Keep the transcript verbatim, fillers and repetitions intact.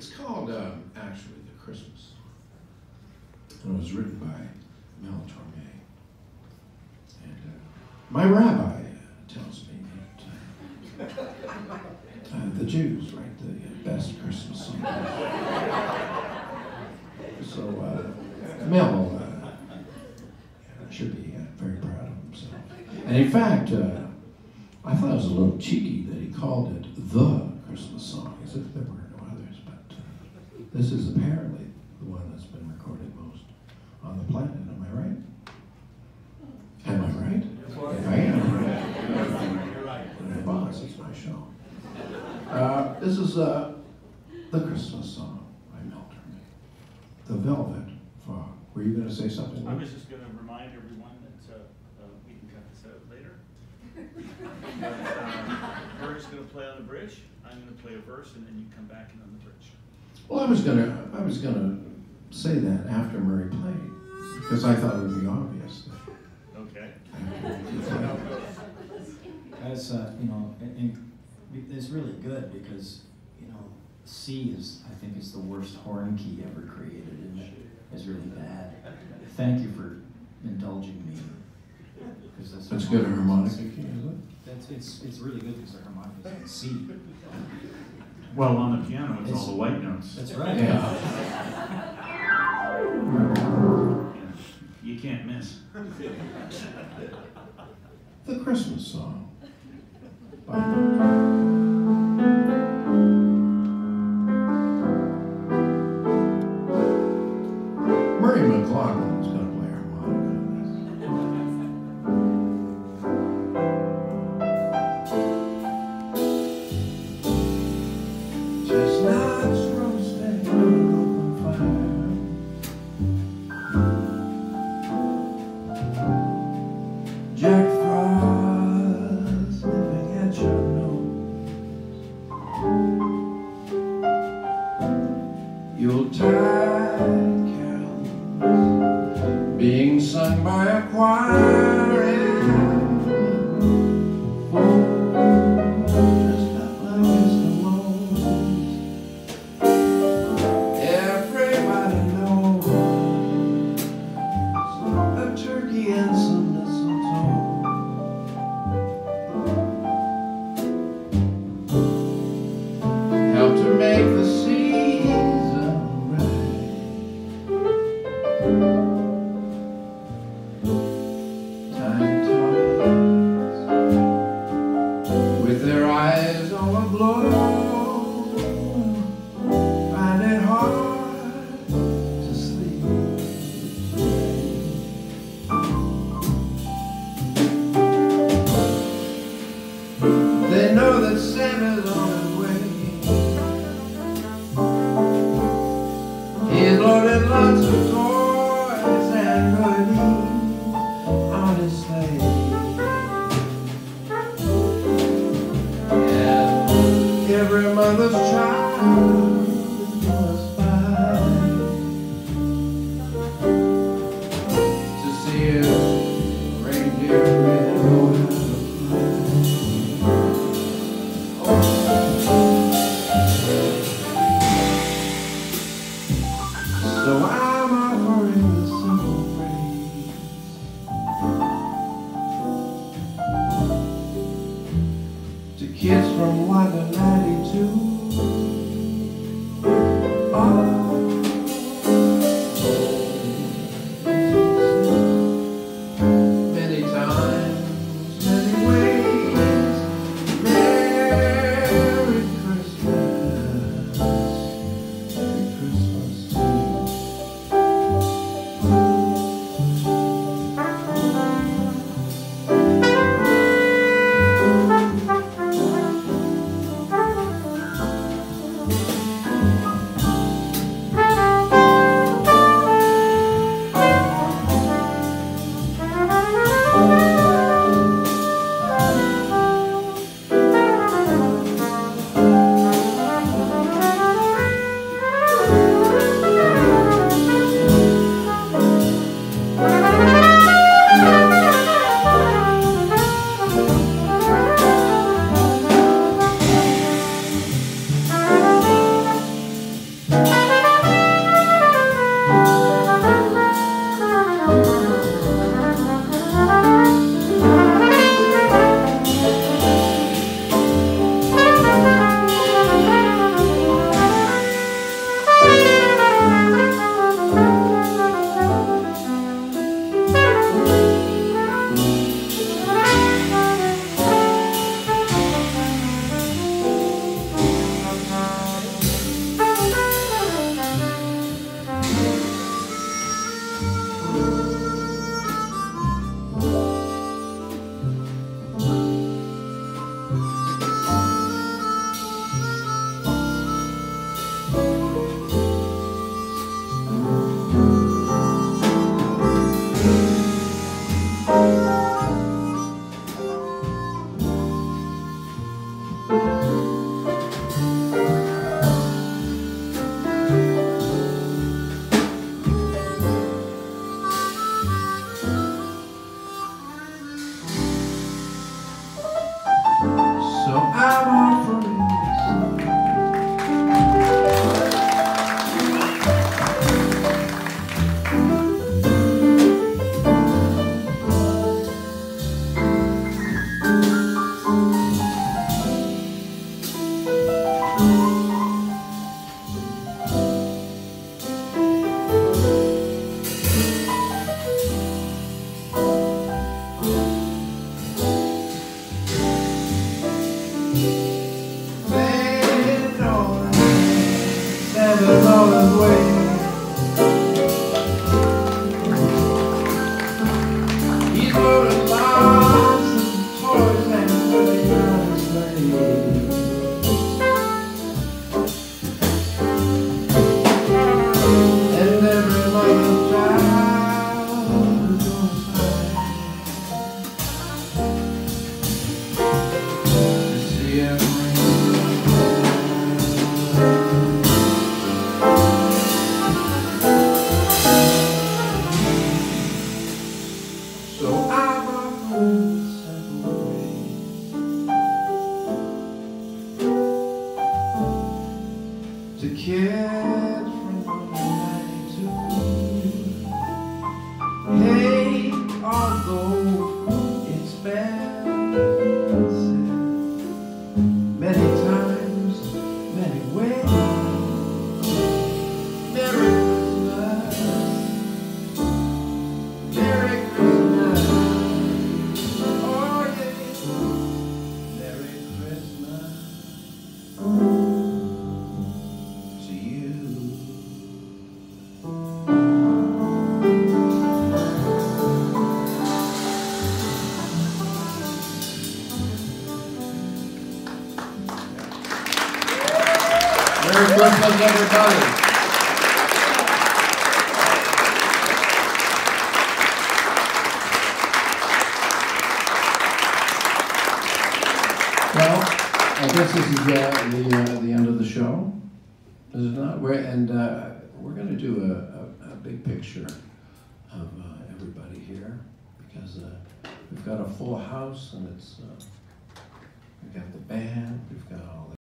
It's called, um, actually, The Christmas. And it was written by Mel Torme. And uh, my rabbi uh, tells me that uh, uh, the Jews write the best Christmas songs. So uh, Mel uh, should be uh, very proud of himself. And in fact, uh, I thought it was a little cheeky that he called it the Christmas song, as if there were no others. But uh, this is apparently the one that's been recorded most on the planet. Am I right? Am I right? If I am, you're right. My boss, it's my show. Uh, this is uh, the Christmas song by Mel Torme. The Velvet Fog. Were you going to say something? I was just going to remind everyone that uh, uh, we can cut this out later. But, uh, Murray's going to play on the bridge. I'm going to play a verse, and then you come back in on the bridge. Well, I was going to. I was going to say that after Murray played, because I thought it would be obvious. That okay. As uh, you know, and, and it's really good because you know C is I think is the worst horn key ever created, and it is really bad. Thank you for indulging me. That's, that's good harmonica key, is it? That's it's it's really good because the harmonica is in C. Well, on the piano, it's, it's all the white notes. That's right. Yeah. Yeah. You can't miss. The Christmas song. By Murray McLaughlin is going to play harmonica on this. Chestnuts roasting on an open fire. Jack Frost nipping at your nose. Yuletide carols being sung by a choir in folk dressed up like Eskimos. Everybody knows a turkey and some mistletoe. Help to make the season right. Tiny tots with their eyes all aglow find it hard to sleep. They know that Santa's on his way. He's loaded lots of toys and goodies on his sleigh. And every mother's child must buy to see his reindeer really know how to fly. So I'm offering this simple phrase to kids from London ninety-two. Oh, many times, many ways. Merry Christmas, Merry Christmas to you. I'm offering Santa's on his way. He's loaded lots of toys and goodies on his sleigh. And every mother's child is gonna sigh to see him ring. So I'm offering simple ways to kids from ninety-two. Hey, although it's bad said many times, many ways, Merry Christmas, Merry Christmas. Merry Christmas to you. Merry Christmas, everybody. Well, I guess this is uh, the uh, the end of the show, is it not? We're, and uh, we're going to do a, a, a big picture of uh, everybody here because uh, we've got a full house and it's uh, we've got the band, we've got all the